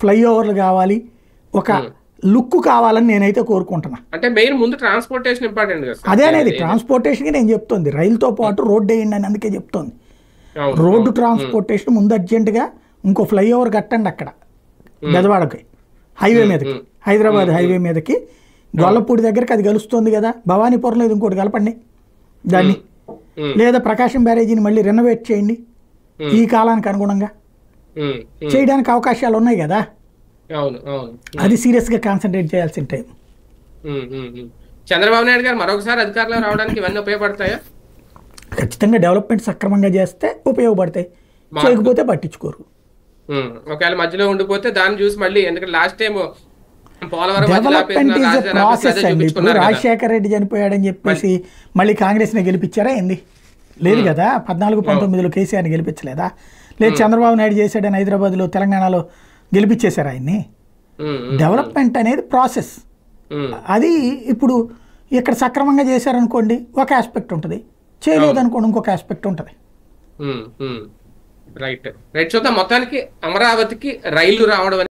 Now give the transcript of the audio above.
ఫ్లైఓవర్లు కావాలి, ఒక లుక్ కావాలని నేనైతే కోరుకుంటున్నా. అంటే మెయిన్ ముందు ట్రాన్స్పోర్టేషన్ ఇంపార్టెంట్ కదా. అదే అనేది ట్రాన్స్పోర్టేషన్కి నేను చెప్తుంది, రైలుతో పాటు రోడ్డు వేయండి అని అందుకే చెప్తోంది. రోడ్డు ట్రాన్స్పోర్టేషన్ ముందు అర్జెంటుగా ఇంకో ఫ్లైఓవర్ కట్టండి అక్కడ బెదవాడకి, హైవే మీదకి, హైదరాబాద్ హైవే మీదకి గొల్లపూడి దగ్గరికి అది కలుస్తుంది కదా, భవానీపురంలో ఇది ఇంకోటి కలపండి దాన్ని, లేదా ప్రకాశం బ్యారేజీని మళ్ళీ రెనోవేట్ చేయండి ఈ కాలానికి అనుగుణంగా, చేయడానికి అవకాశాలు ఉన్నాయి కదా. అది సీరియస్గా కాన్సన్ట్రేట్ చేయాల్సిన టైం. చంద్రబాబు నాయుడు గారు మరొకసారి అధికారంలో రావడానికి ఇవన్నీ ఉపయోగపడతాయా? ఖచ్చితంగా డెవలప్మెంట్ సక్రమంగా చేస్తే ఉపయోగపడతాయి, చేయకపోతే పట్టించుకోరు. ఒకవేళ మధ్యలో ఉండిపోతే దాన్ని చూసి మళ్ళీ, ఎందుకంటే last time development is a process అండి. ఇప్పుడు రాజశేఖర రెడ్డి చనిపోయాడని చెప్పేసి మళ్ళీ కాంగ్రెస్ని గెలిపించారా ఏంది? లేదు కదా. 14-19లో కేసీఆర్ని గెలిపించలేదా? లేదు చంద్రబాబు నాయుడు చేశాడని హైదరాబాద్లో తెలంగాణలో గెలిపించేశారు ఆయన్ని. డెవలప్మెంట్ అనేది ప్రాసెస్. అది ఇప్పుడు ఇక్కడ సక్రమంగా చేశారనుకోండి ఒక ఆస్పెక్ట్ ఉంటుంది, చేయలేదనుకోండి ఇంకొక ఆస్పెక్ట్ ఉంటుంది. రైట్ రైట్ చూద్దాం. మొత్తానికి అమరావతికి రైలు రావడం